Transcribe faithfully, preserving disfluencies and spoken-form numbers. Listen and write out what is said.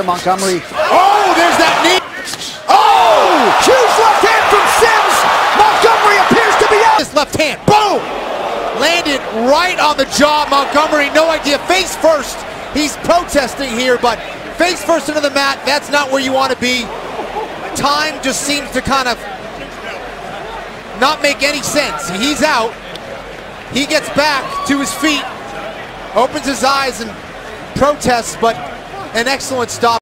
Montgomery. Oh, there's that knee. Oh! Huge left hand from Sims. Montgomery appears to be out. This left hand, boom! Landed right on the jaw. Montgomery, no idea. Face first. He's protesting here, but face first into the mat, that's not where you want to be. Time just seems to kind of not make any sense. He's out. He gets back to his feet, opens his eyes and protests, but an excellent stop.